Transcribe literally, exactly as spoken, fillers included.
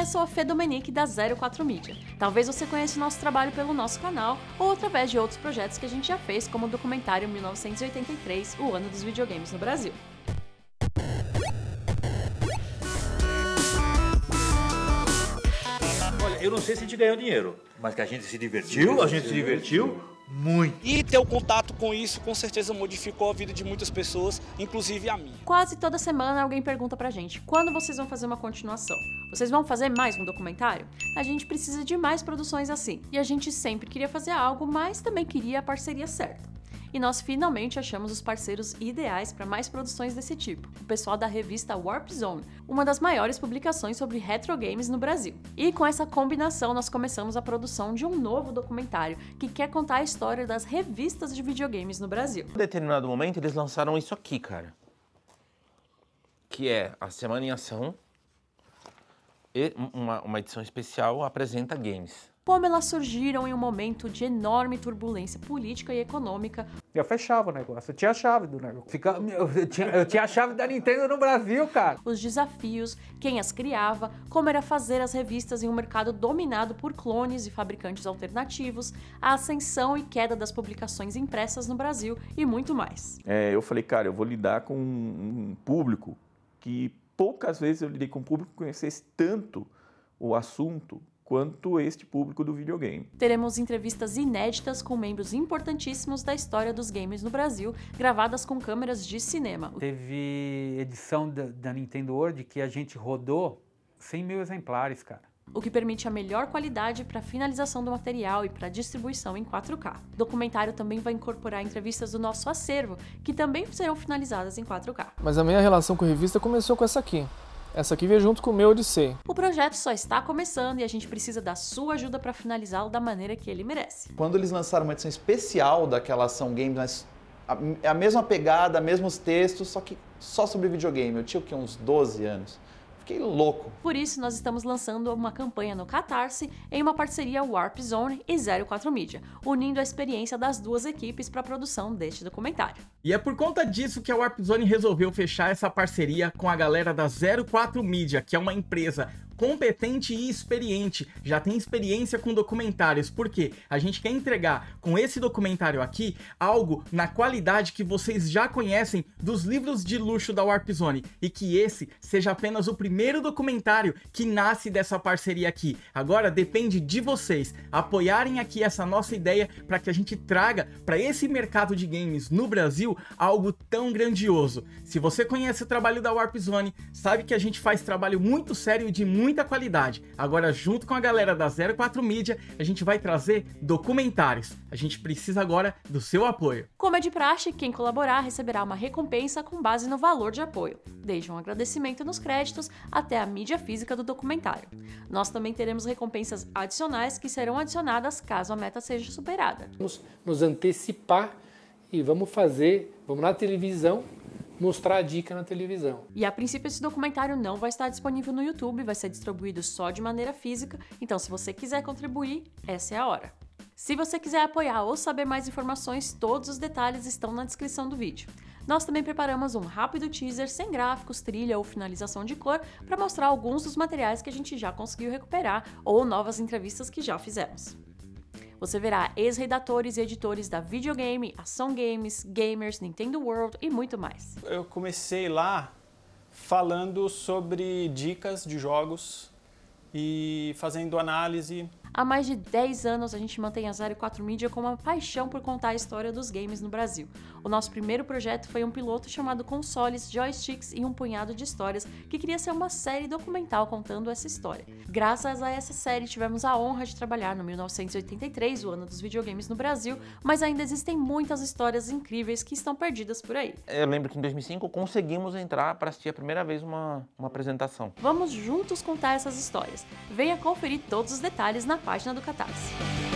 eu sou a Fê Domenique da zero quatro Mídia. Talvez você conheça o nosso trabalho pelo nosso canal ou através de outros projetos que a gente já fez, como o documentário mil novecentos e oitenta e três, o ano dos videogames no Brasil. Olha, eu não sei se a gente ganhou dinheiro, mas que a gente se divertiu, a gente se divertiu muito. E ter o contato com isso, com certeza, modificou a vida de muitas pessoas, inclusive a minha. Quase toda semana alguém pergunta pra gente, quando vocês vão fazer uma continuação? Vocês vão fazer mais um documentário? A gente precisa de mais produções assim. E a gente sempre queria fazer algo, mas também queria a parceria certa. E nós finalmente achamos os parceiros ideais para mais produções desse tipo, o pessoal da revista Warp Zone, uma das maiores publicações sobre retro games no Brasil. E com essa combinação nós começamos a produção de um novo documentário que quer contar a história das revistas de videogames no Brasil. Em determinado momento eles lançaram isso aqui, cara, que é a Semana em Ação e uma, uma edição especial apresenta games. Como elas surgiram em um momento de enorme turbulência política e econômica. Eu fechava o negócio, eu tinha a chave do negócio. Fica, eu, tinha, eu tinha a chave da Nintendo no Brasil, cara. Os desafios, quem as criava, como era fazer as revistas em um mercado dominado por clones e fabricantes alternativos, a ascensão e queda das publicações impressas no Brasil e muito mais. É, eu falei, cara, eu vou lidar com um público que poucas vezes eu lidei com um público que conhecesse tanto o assunto quanto este público do videogame. Teremos entrevistas inéditas com membros importantíssimos da história dos games no Brasil, gravadas com câmeras de cinema. Teve edição da, da Nintendo World que a gente rodou cem mil exemplares, cara. O que permite a melhor qualidade para a finalização do material e para a distribuição em quatro K. O documentário também vai incorporar entrevistas do nosso acervo, que também serão finalizadas em quatro K. Mas a minha relação com a revista começou com essa aqui. Essa aqui veio junto com o meu Odyssey. O projeto só está começando e a gente precisa da sua ajuda para finalizá-lo da maneira que ele merece. Quando eles lançaram uma edição especial daquela ação games, mas a, a mesma pegada, mesmos textos, só que só sobre videogame. Eu tinha o quê? Uns doze anos. Fiquei louco. Por isso, nós estamos lançando uma campanha no Catarse em uma parceria Warp Zone e zero quatro Mídia, unindo a experiência das duas equipes para a produção deste documentário. E é por conta disso que a Warp Zone resolveu fechar essa parceria com a galera da zero quatro Mídia, que é uma empresa competente e experiente, já tem experiência com documentários, porque a gente quer entregar com esse documentário aqui algo na qualidade que vocês já conhecem dos livros de luxo da Warp Zone, e que esse seja apenas o primeiro documentário que nasce dessa parceria aqui. Agora depende de vocês apoiarem aqui essa nossa ideia para que a gente traga para esse mercado de games no Brasil algo tão grandioso. Se você conhece o trabalho da Warp Zone, sabe que a gente faz trabalho muito sério e de muito muita qualidade. Agora, junto com a galera da zero quatro Mídia, a gente vai trazer documentários. A gente precisa agora do seu apoio. Como é de praxe, quem colaborar receberá uma recompensa com base no valor de apoio, desde um agradecimento nos créditos até a mídia física do documentário. Nós também teremos recompensas adicionais que serão adicionadas caso a meta seja superada. Vamos nos antecipar e vamos fazer, vamos na televisão, mostrar a dica na televisão. E a princípio esse documentário não vai estar disponível no YouTube, vai ser distribuído só de maneira física, então se você quiser contribuir, essa é a hora. Se você quiser apoiar ou saber mais informações, todos os detalhes estão na descrição do vídeo. Nós também preparamos um rápido teaser sem gráficos, trilha ou finalização de cor para mostrar alguns dos materiais que a gente já conseguiu recuperar ou novas entrevistas que já fizemos. Você verá ex-redatores e editores da Videogame, Ação Games, Gamers, Nintendo World e muito mais. Eu comecei lá falando sobre dicas de jogos e fazendo análise. Há mais de dez anos a gente mantém a zero quatro Mídia com uma paixão por contar a história dos games no Brasil. O nosso primeiro projeto foi um piloto chamado Consoles, Joysticks e um punhado de histórias, que queria ser uma série documental contando essa história. Graças a essa série tivemos a honra de trabalhar no mil novecentos e oitenta e três, o ano dos videogames no Brasil, mas ainda existem muitas histórias incríveis que estão perdidas por aí. Eu lembro que em dois mil e cinco conseguimos entrar para assistir a primeira vez uma, uma apresentação. Vamos juntos contar essas histórias. Venha conferir todos os detalhes na página do Catarse.